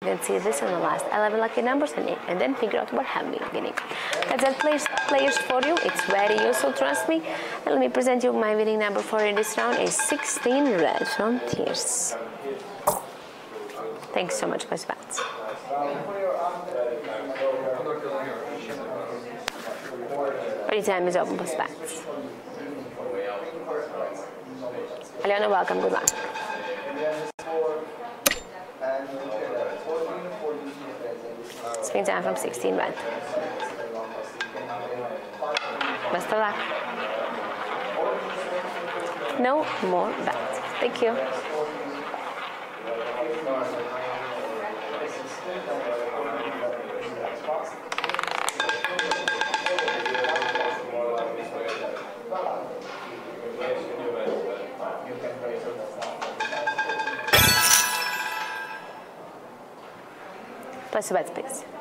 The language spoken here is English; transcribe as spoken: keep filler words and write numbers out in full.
can see this on the last eleven lucky numbers and, and then figure out what have we winning. That's that players, players for you. It's very useful, trust me. And let me present you my winning number for this round is sixteen red frontiers. Thanks so much, guys. Bats. Your time is open, plus bats. Aliona, welcome. Good luck. Spin time from sixteen red. Best of luck. No more bets. Thank you. Plus bets, please.